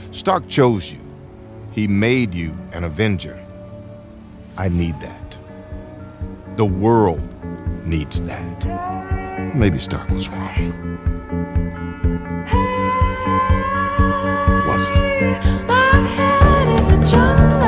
Stark chose you. He made you an Avenger. I need that. The world needs that. Maybe Stark was wrong. Was he? My head is a jungle.